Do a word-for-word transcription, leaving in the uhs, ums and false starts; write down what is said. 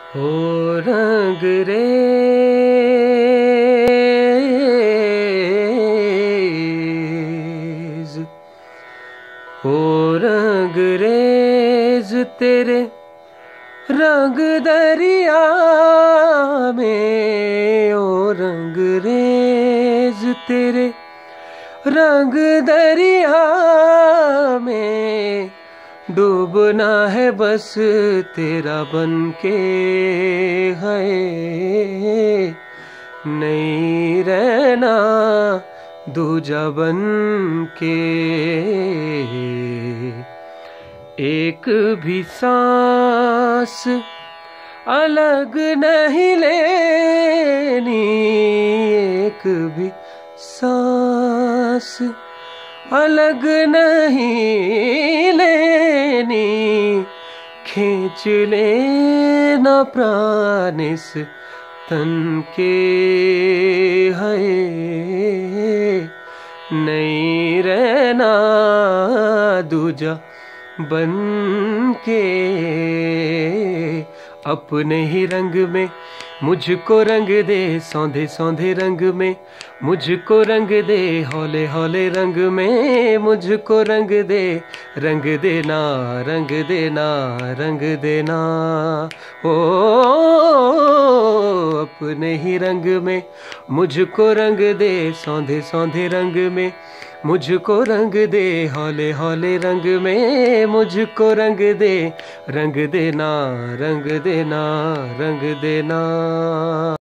हो रंग रेज, हो रंग रेज तेरे रंग दरिया में, ओ रंग रेज तेरे रंग दरिया में, डूबना है बस तेरा बन के है, नहीं रहना दूजा बन के। एक भी सांस अलग नहीं लेनी, एक भी सांस अलग नहीं लेनी, खींच लेना प्राण इस तन के है, नहीं रहना दूजा बन के। अपने ही रंग में मुझको रंग दे, सौंधे सौंधे रंग में मुझको रंग दे, हौले हौले रंग में मुझको रंग दे, रंग देना रंग देना रंग देना। ओ अपने ही रंग में मुझको रंग दे, सौंधे सौंधे रंग में मुझको रंग दे, हौले हौले रंग में मुझको रंग दे, रंग देना रंग देना रंग देना।